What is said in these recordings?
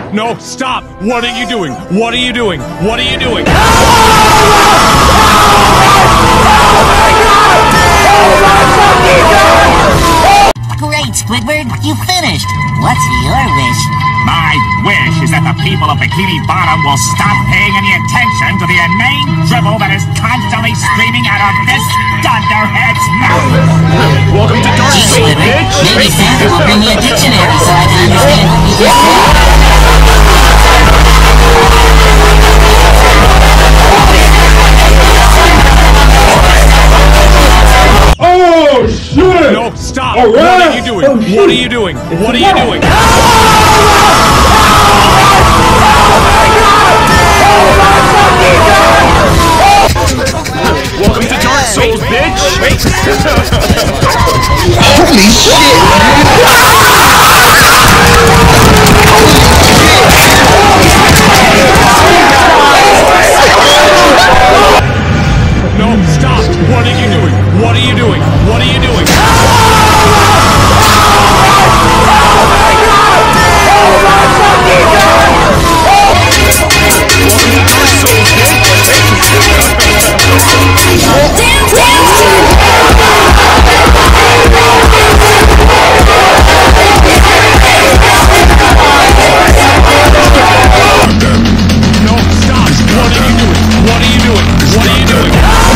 No, stop! What are you doing? What are you doing? What are you doing? Great, Squidward! You finished! What's your wish? My wish is that the people of Bikini Bottom will stop paying any attention to the inane dribble that is constantly streaming out of this dunderhead's mouth! Welcome to Dark Gee, Souls, Squidward, bitch! maybe Santa will bring me a dictionary so I can understand what you just said. Oh, shit! No, stop! All right. What are you doing? What are you doing? What are you doing? Welcome to Dark Souls, bitch! Holy No, stop! What are you doing? What are you doing? What are you doing? No, stop! What are you doing? What are you doing? What are you doing?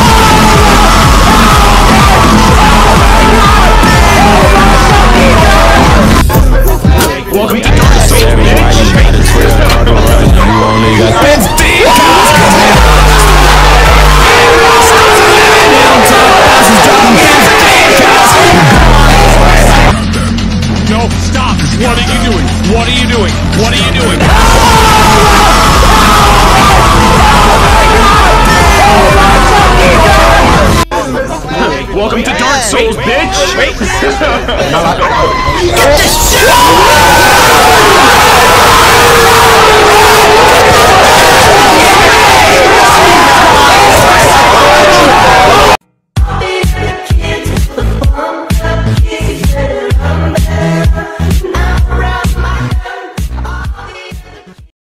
Welcome to Dark Souls, No, stop! What are you doing? What are you doing? What are you doing? Welcome to Dark Souls, bitch! shit!